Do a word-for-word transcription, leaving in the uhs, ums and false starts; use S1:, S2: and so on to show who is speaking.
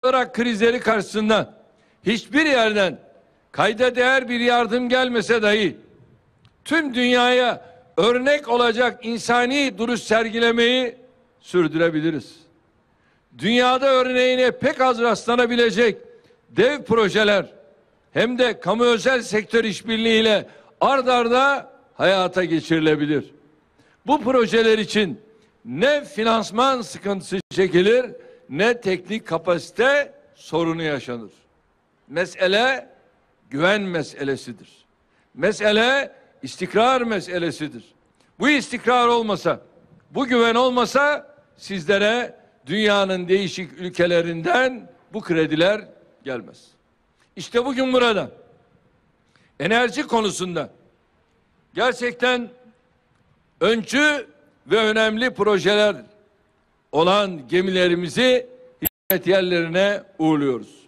S1: Irak krizleri karşısında hiçbir yerden kayda değer bir yardım gelmese dahi tüm dünyaya örnek olacak insani duruş sergilemeyi sürdürebiliriz. Dünyada örneğine pek az rastlanabilecek dev projeler hem de kamu özel sektör işbirliğiyle ard arda hayata geçirilebilir. Bu projeler için ne finansman sıkıntısı çekilir ne teknik kapasite sorunu yaşanır. Mesele güven meselesidir. Mesele istikrar meselesidir. Bu istikrar olmasa, bu güven olmasa sizlere dünyanın değişik ülkelerinden bu krediler gelmez. İşte bugün burada enerji konusunda gerçekten öncü ve önemli projeler olan gemilerimizi hizmet yerlerine uğurluyoruz.